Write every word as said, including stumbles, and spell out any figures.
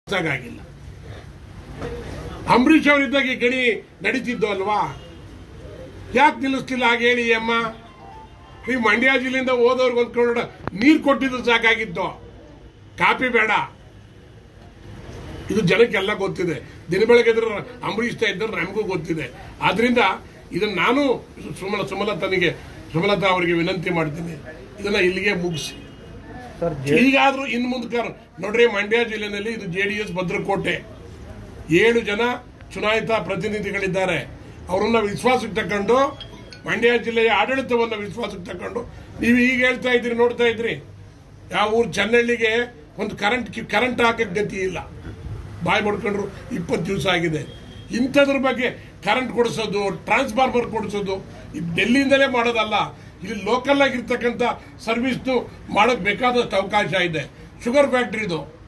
ಆಗಿಲ್ಲ. ಅಂಬರೀಷ್ ಅವರಿದ್ದಾಗ ಈ ಗಣಿ ನಡೀತಿದ್ದು ಅಲ್ವಾ, ಯಾಕೆ ನಿಲ್ಲಿಸ್ತಿಲ್ಲ ಹಾಗೆ ಹೇಳಿ ಅಮ್ಮ. ಈ ಮಂಡ್ಯ ಜಿಲ್ಲೆಯಿಂದ ಹೋದವ್ರಿಗೆ ಒಂದು ಕರೋಡ ನೀರು ಕೊಟ್ಟಿದ್ದು ಸಾಕಾಗಿತ್ತು, ಕಾಪಿ ಬೇಡ. ಇದು ಜನಕ್ಕೆಲ್ಲ ಗೊತ್ತಿದೆ. ದಿನ ಬೆಳಗ್ಗೆ ಅಂಬರೀಷ್ ಇದ್ದರೆ ನಮಗೂ ಗೊತ್ತಿದೆ. ಆದ್ರಿಂದ ಇದನ್ನ ನಾನು ಸುಮಲ ಸುಮಲತನಿಗೆ ಸುಮಲತಾ ಅವರಿಗೆ ವಿನಂತಿ ಮಾಡ್ತೀನಿ, ಇದನ್ನ ಇಲ್ಲಿಗೆ ಮುಗಿಸಿ. ಈಗಾದ್ರೂ ಇನ್ ಮುಂದೆ ನೋಡ್ರಿ, ಮಂಡ್ಯ ಜಿಲ್ಲೆಯಲ್ಲಿ ಇದು ಜೆಡಿಎಸ್ ಭದ್ರಕೋಟೆ. ಏಳು ಜನ ಚುನಾಯಿತ ಪ್ರತಿನಿಧಿಗಳಿದ್ದಾರೆ. ಅವರನ್ನ ವಿಶ್ವಾಸಕ್ಕೆ ತಕೊಂಡು, ಮಂಡ್ಯ ಜಿಲ್ಲೆಯ ಆಡಳಿತವನ್ನು ವಿಶ್ವಾಸಕ್ಕೆ ತಕೊಂಡು ನೀವು ಈಗ ಹೇಳ್ತಾ ಇದ್ರಿ, ನೋಡ್ತಾ ಇದ್ರಿ, ಯಾವ ಊರು ಚೆನ್ನಳ್ಳಿಗೆ ಒಂದು ಕರೆಂಟ್ ಕರೆಂಟ್ ಹಾಕಕ್ಕೆ ಗತಿ ಇಲ್ಲ, ಬಾಯಿ ಮಾಡ್ಕೊಂಡ್ರು ಇಪ್ಪತ್ತು ದಿವಸ ಆಗಿದೆ. ಇಂಥದ್ರ ಬಗ್ಗೆ ಕರೆಂಟ್ ಕೊಡಿಸೋದು, ಟ್ರಾನ್ಸ್ಫಾರ್ಮರ್ ಕೊಡಿಸೋದು ಡೆಲ್ಲಿಯಿಂದಲೇ ಮಾಡೋದಲ್ಲ, ಇಲ್ಲಿ ಲೋಕಲ್ ಆಗಿರ್ತಕ್ಕಂಥ ಸರ್ವಿಸ್ನು ಮಾಡೋಕೆ ಬೇಕಾದಷ್ಟು ಅವಕಾಶ ಇದೆ. ಶುಗರ್ ಫ್ಯಾಕ್ಟ್ರಿದು